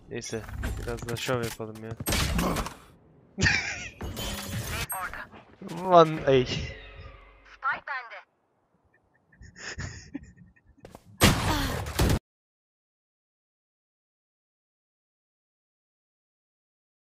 Neyse biraz da şov yapalım ya. One A.